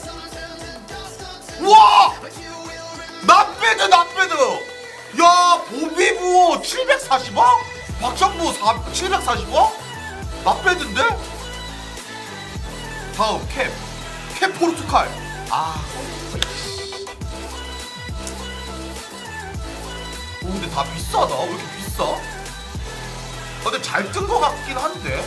우와! 낫배드 낫배드! 야 보비부어 칠백사십억? 박정부 칠백사십억? 낫배드인데? 다음 캡. 캡 포르투갈. 아 오, 근데 다 비싸다. 왜 이렇게 비싸? 아, 근데 잘 뜬 거 같긴 한데.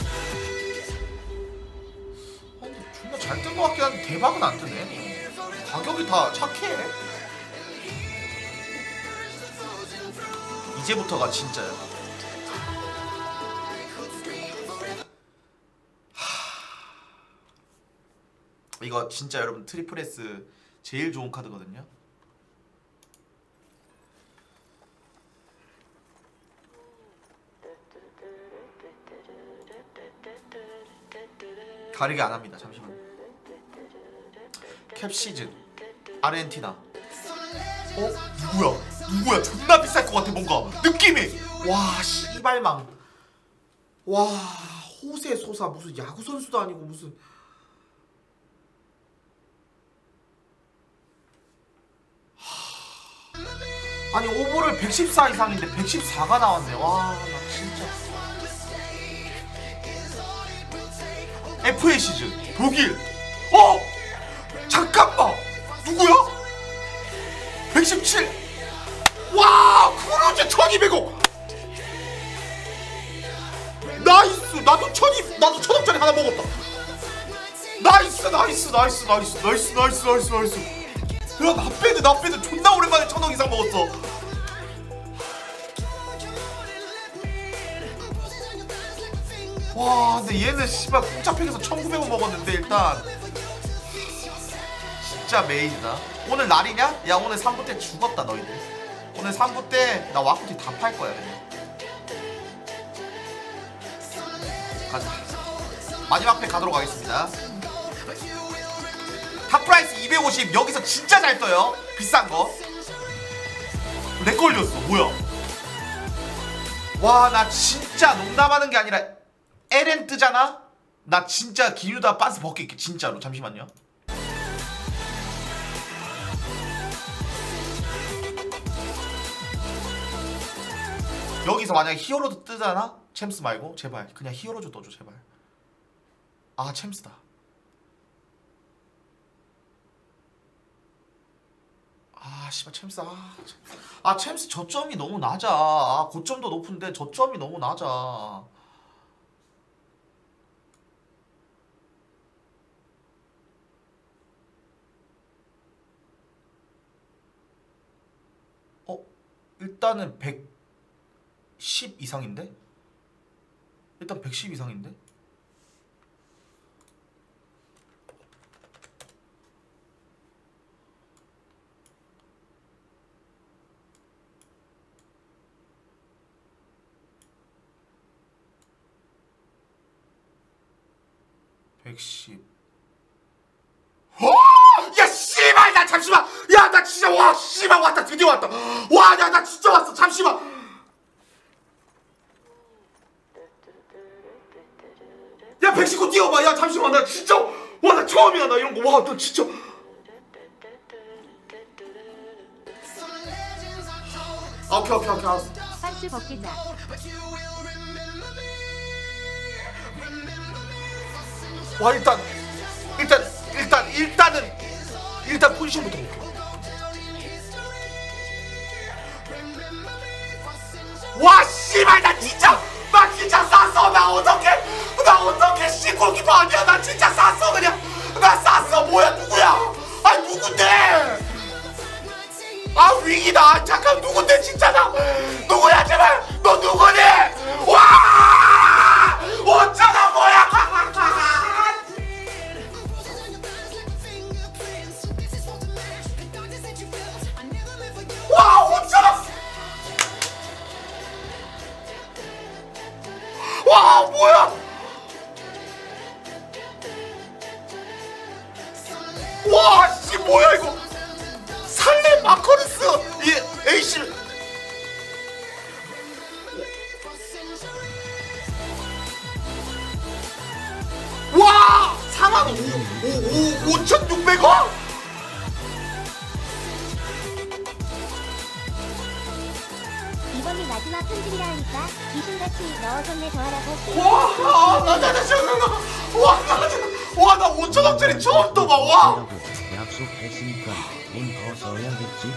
아, 근데 존나 잘 뜬 거 같긴 한데 대박은 안 뜨네. 가격이 다 착해. 이제부터가 진짜야. 하... 이거 진짜 여러분 트리플 S 제일 좋은 카드거든요. 가리게 안 합니다. 잠시만. 캡시즌 아르헨티나. 어? 누구야? 누구야? 존나 비쌀 것 같아 뭔가 느낌이. 와 씨발망. 와 호세 소사 무슨 야구 선수도 아니고 무슨. 하... 아니 오버를 백십사 이상인데 백십사가 나왔네. 와 나 진짜. 에프에이 시즌 독일. 어? 잠깐만 누구야? 백십칠. 와 크루즈 천이백억. 나이스. 나도 천이 나도 천억짜리 하나 먹었다. 나이스 나이스 나이스 나이스 나이스 나이스 나이스 나이스. 야 나빼드 나빼드 존나 오랜만에 천억 이상 먹었어. 와 근데 얘는 씨발 공짜팩에서 천구백원 먹었는데 일단 진짜 메인이다. 오늘 날이냐? 야 오늘 삼 부 때 죽었다 너희들. 오늘 삼 부 때 나 와꾸티 다 팔 거야 그냥. 가자. 마지막 팩 가도록 하겠습니다. 탑프라이스 이백오십. 여기서 진짜 잘 떠요. 비싼 거. 렉 걸렸어. 뭐야? 와 나 진짜 농담하는 게 아니라 에렌 뜨잖아? 나 진짜 기뉴다 빤스 벗길게 진짜로. 잠시만요. 여기서 만약에 히어로드 뜨잖아? 챔스 말고 제발 그냥 히어로즈 떠줘 제발. 아 챔스다. 아 씨발 챔스. 아, 아 챔스 저점이 너무 낮아. 아 고점도 높은데 저점이 너무 낮아. 어? 일단은 백십 이상인데? 일단 백십 이상인데? 백십. 와! 야 씨발 나 잠시만. 야 나 진짜 와 씨발 왔다 드디어 왔다. 와 야 나 진짜 왔어. 잠시만. 야 백십구 띄워봐. 야 잠시만 나 진짜 와 나 처음이야 나 이런 거. 와 나 진짜. 아, 오케이 오케이 오케이 알았어. 빤스 벗기자. 와 일단 일단 일단 일단은 일단 포지션부터 볼게. 와 씨발 나 진짜 나 진짜 쌌어. 나 어떡해 나 어떡해 씨 골키퍼 아니야. 나 진짜 쌌어 그냥. 나 쌌어. 뭐야 누구야. 아 누군데. 아 위기다. 잠깐 누군데 진짜 나 누구야 제발. 너 누구니. 와 어쩌나 뭐야. 와 어쩌나. 와 뭐야. 와 씨 뭐야 이거. 살렘 마커르스 이 에이씨. 와 사만 오천육백 원. 이번이 마지막 편집이라 하니까 귀신같이 넣어줬네 더하라고. 와나나나 잠깐만. 와나와나 오천원짜리 처음 떠봐. 와 약속했으니까 돈 더 써야겠지.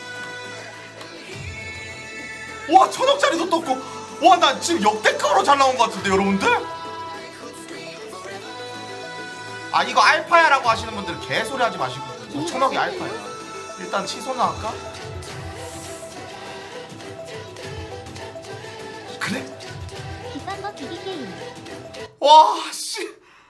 와 천억짜리도 떴고. 와 나 지금 역대급으로 잘 나온 것 같은데 여러분들. 아 이거 알파야라고 하시는 분들 개소리 하지 마시고 오천억이 알파야. 일단 취소나 할까? 그래? 깃밥 벗기기 게임. 와 씨.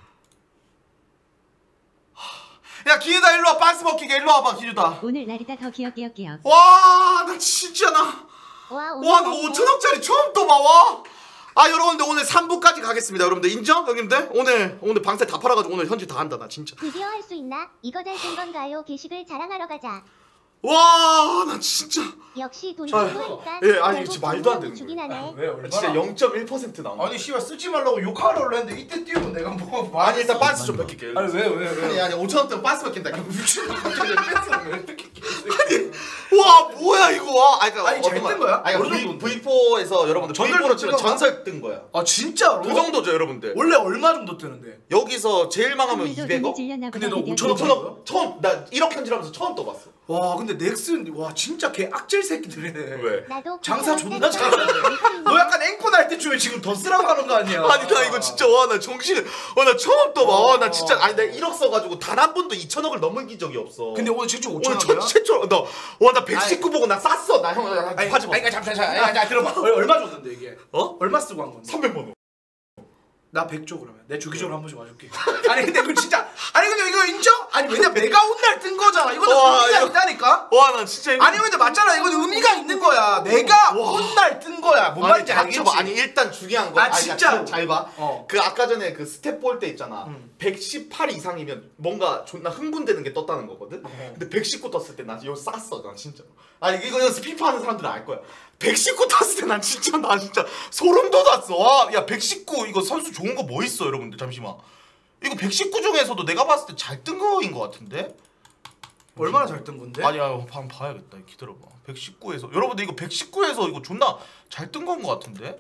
야 기유다 일로와. 빤스 먹히게 일로와봐 기유다. 오늘 날이다 더 기억 기억 기억. 와 나 진짜 나 와 와 나 오천억짜리 처음 떠봐. 와. 아 여러분들 오늘 삼 부까지 가겠습니다. 여러분들 인정? 형님들 오늘 오늘 방세 다 팔아가지고 오늘 현질 다 한다 나 진짜. 드디어 할 수 있나? 이거 잘 된 건가요? 게시글 자랑하러 가자. 와 나 진짜. 역시 돈 아, 주고 하니까. 예, 아니, 진짜 말도 안 되는 주긴 거예요. 하네. 왜 얼마나? 진짜 영 점 일 퍼센트 나온. 아니 씨발 쓰지 말라고 욕하러 올랬는데 이때 띄우면 내가 뭐 아니 일단 빤스 좀 뺏길게. 아니 왜 왜 왜? 아니 아니 오천원짜리 빤스 뺏긴다. 갑자기 뺐어 왜 이렇게? 와 뭐야 이거. 아니 그러니까 아니, 잘뜬 거야? 아니 어느 V, 정도인데? 브이포에서 여러분들 전설 브이포로 치면 뜨는 거야? 전설 뜬 거야. 아 진짜로? 그 정도죠 여러분들. 원래 얼마 정도 뜨는데? 여기서 제일 망하면 오늘도 이백억. 돈이 질렸나 근데 보다, 너 드디어. 오천억 오천억 처음 나 일억 현질하면서 처음 떠봤어. 와 근데 넥슨 와 진짜 개 악질 새끼들이네. 왜? 나도 장사 그거 존나 잘하네. 너 약간 앵콜 할 때쯤에 지금 더 쓰라고 하는 거 아니야? 아니 나 이거 진짜 와 나 정신 와나 처음 떠봐. 와 나 진짜 아니 내가 일억 써가지고 단 한 번도 이천억을 넘긴 적이 없어. 근데 오늘 최초 오늘 오천억이야? 첫 최초 나와나 백십구 보고 나 쌌어. 나 형 아니 하지 마. 아니 잠시만 잠시만 아니, 아니 들어봐. 얼- 얼마 줬는데 이게? 어? 얼마 쓰고 한 건데? 삼백만 원. 나 백 줘 그러면 내 주기적으로 한 번씩 와줄게. 아니 근데 이거 진짜 아니 근데 이거 인정? 아니 왜냐 내가 온 날 뜬 거잖아. 이거는 와, 의미가 이거- 있다니까. 와 난 진짜 이거 아니 근데 맞잖아. 이거는 의미가 있는 거야. 내가 온 날 뜬 거야. 뭔 말인지 아니, 알겠지? 닥쳐봐. 아니 일단 중요한 거. 아, 아니, 진짜. 잘 봐. 어. 그 아까 전에 그 스텝 볼 때 있잖아. 음. 백십팔 이상이면 뭔가 존나 흥분되는 게 떴다는 거거든. 어. 근데 백십구 떴을 때 나 이거 쌌어. 난 진짜. 아니 이거 연습 피파 하는 사람들은 알 거야. 백십구 떴을 때 난 진짜 나 진짜 소름 돋았어. 와, 야 백십구 이거 선수 좋은 거 뭐 있어, 여러분들 잠시만. 이거 백십구 중에서도 내가 봤을 때 잘 뜬 거인 거 같은데? 얼마나 잘 뜬 건데? 아니야, 한번 봐야겠다. 기다려봐. 백십구에서 여러분들 이거 백십구에서 이거 존나 잘 뜬 건 거 같은데?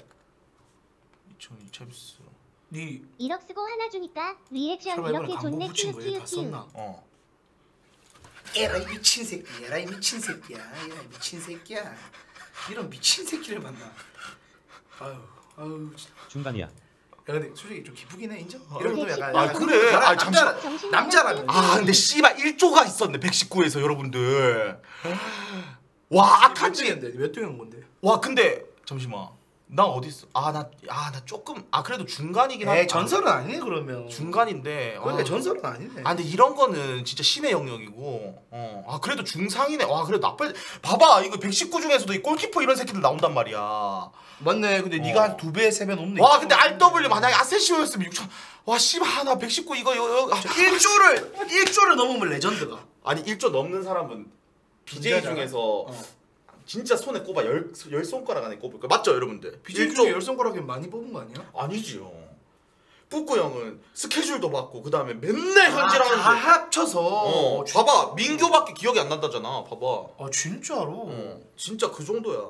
이천이 챔스. 니 일억 쓰고 하나 주니까 리액션 설마 이번에 이렇게 광고 좋네 붙인 거 키우 얘 키우 다 키우. 썼나? 어. 에라이 미친 새끼, 에라이 미친 새끼야, 에라이 미친 새끼야. 이런 미친 새끼를 만나. 아유, 아유. 진짜. 중간이야. 야 근데 솔직히 좀 기쁘긴 해 인정? 아, 이런 것도 약간 아, 약간 그래. 남자, 아, 잠시만. 정신 남자라면 아 근데 씨발 일 조가 있었네 백십구에서 여러분들. 와 악한지. 몇 등인데 몇 등인 건데? 와 근데 잠시만. 나 어디 있어? 아나 아 나 조금 아 그래도 중간이긴 에이 하다. 전설은 아니네 그러면. 중간인데. 그러니까 아. 전설은 아니네. 아 근데 이런 거는 진짜 신의 영역이고 어. 아 그래도 중상이네. 와 그래도 나빠. 봐봐 이거 백십구 중에서도 이 골키퍼 이런 새끼들 나온단 말이야. 맞네. 근데 어. 네가 한 두 배, 세 배 넘네. 와 근데 알더블유 만약에 아센시오였으면 육천. 와 씨발 나 백십구 이거 이거 아, 일 조를 일 조를 넘으면 레전드가. 아니 일 조 넘는 사람은 비제이 존재하잖아. 중에서 어. 진짜 손에 꼽아 열, 열 손가락 안에 꼽을 거야. 맞죠 여러분들? 비제이 일 조 중에 열 손가락이면 많이 뽑은 거 아니야? 아니지요. 뿌꾸 형은 스케줄도 받고 그 다음에 맨날 현질하는데. 다 합쳐서. 어, 봐봐 민규밖에 기억이 안 난다잖아. 봐봐. 아 진짜로. 어, 진짜 그 정도야.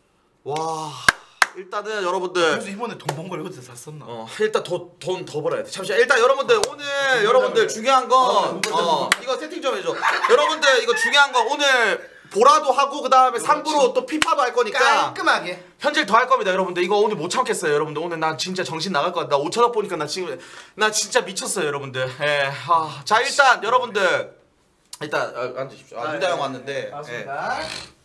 와 일단은 여러분들 그래서 이번에 돈 번 걸 이것도 다 썼나? 어 일단 돈 더 벌어야 돼. 잠시만 일단 여러분들 오늘 여러분들 중요한 건 어, 이거 세팅 좀 해줘. 여러분들 이거 중요한 건 오늘 보라도 하고 그 다음에 삼 부로 또 피파도 할 거니까 깔끔하게. 현질 더 할 겁니다 여러분들. 이거 오늘 못 참겠어요 여러분들. 오늘 난 진짜 정신 나갈 것 같아. 나 오천원 보니까 나 지금 나 진짜 미쳤어요 여러분들. 예. 아, 자 일단 여러분들 일단 아, 앉으십시오. 아, 유다 형 왔는데. 예. 맞습니다.